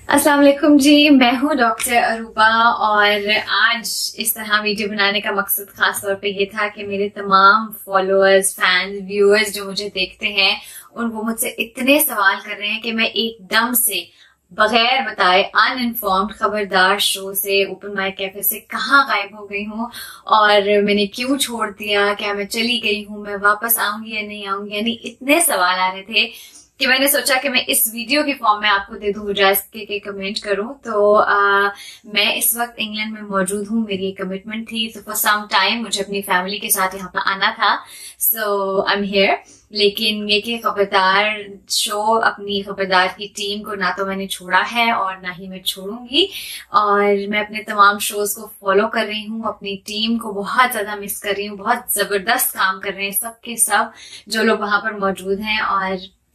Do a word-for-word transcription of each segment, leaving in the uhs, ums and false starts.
अस्सलाम वालेकुम जी, मैं हूँ डॉक्टर अरूबा और आज इस तरह वीडियो बनाने का मकसद खास तौर पे ये था कि मेरे तमाम फॉलोअर्स, फैंस, व्यूअर्स जो मुझे देखते हैं उन वो मुझसे इतने सवाल कर रहे हैं कि मैं एकदम से बगैर बताए अनइन्फॉर्म्ड खबरदार शो से, ओपन माइक कैफे से कहाँ गायब हो गई हूँ और मैंने क्यों छोड़ दिया, क्या मैं चली गई हूँ, मैं वापस आऊंगी या नहीं आऊंगी। यानी इतने सवाल आ रहे थे कि मैंने सोचा कि मैं इस वीडियो के फॉर्म में आपको दे दूं, बजाय इसके के कमेंट करूं। तो आ, मैं इस वक्त इंग्लैंड में मौजूद हूं, मेरी एक कमिटमेंट थी, तो फॉर सम टाइम मुझे अपनी फैमिली के साथ यहाँ पर आना था। So I am here. लेकिन ये कि खबरदार शो, अपनी खबरदार की टीम को ना तो मैंने छोड़ा है और ना ही मैं छोड़ूंगी, और मैं अपने तमाम शोज को फॉलो कर रही हूँ। अपनी टीम को बहुत ज्यादा मिस कर रही हूँ, बहुत जबरदस्त काम कर रहे हैं सब के सब जो लोग वहां पर मौजूद हैं, और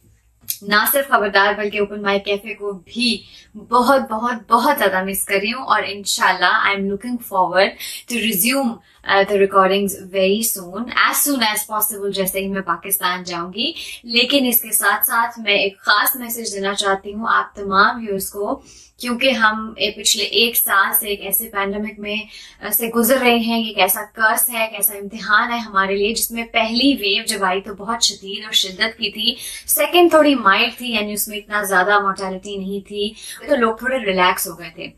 ना सिर्फ खबरदार बल्कि ओपन माइक कैफे को भी बहुत बहुत बहुत ज्यादा मिस कर रही हूँ। और इंशाल्लाह I am looking forward to resume the recordings very soon, as soon as possible, जैसे ही मैं पाकिस्तान जाऊंगी। लेकिन इसके साथ साथ मैं एक खास मैसेज देना चाहती हूँ आप तमाम व्यूअर्स को, क्योंकि हम पिछले एक साल से एक ऐसे पैंडेमिक में से गुजर रहे हैं। ये कैसा कर्स है, कैसा इम्तिहान है हमारे लिए, जिसमें पहली वेव जब आई तो बहुत शदीद और शिद्दत की थी, सेकंड थोड़ी माइल्ड थी, यानी उसमें इतना ज्यादा मोर्टेलिटी नहीं थी, तो लोग थोड़े रिलैक्स हो गए थे।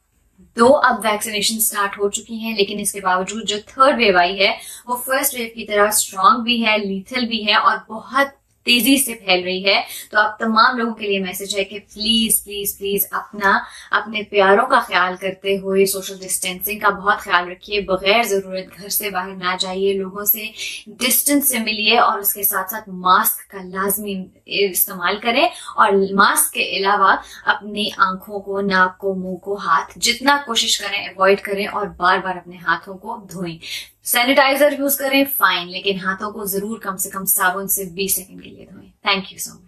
दो अब वैक्सीनेशन स्टार्ट हो चुकी हैं, लेकिन इसके बावजूद जो थर्ड वेव आई है वो फर्स्ट वेव की तरह स्ट्रांग भी है, लीथल भी है और बहुत तेजी से फैल रही है। तो आप तमाम लोगों के लिए मैसेज है कि प्लीज प्लीज प्लीज अपना, अपने प्यारों का ख्याल करते हुए सोशल डिस्टेंसिंग का बहुत ख्याल रखिए। बगैर जरूरत घर से बाहर ना जाइए, लोगों से डिस्टेंस से मिलिए, और उसके साथ साथ मास्क का लाजमी इस्तेमाल करें। और मास्क के अलावा अपनी आंखों को, नाक को, मुंह को, हाथ जितना कोशिश करें अवॉइड करें, और बार बार अपने हाथों को धोएं। सैनिटाइजर यूज करें फाइन, लेकिन हाथों को जरूर कम से कम साबुन से बीस सेकंड के लिए धोएं। Thank you so much.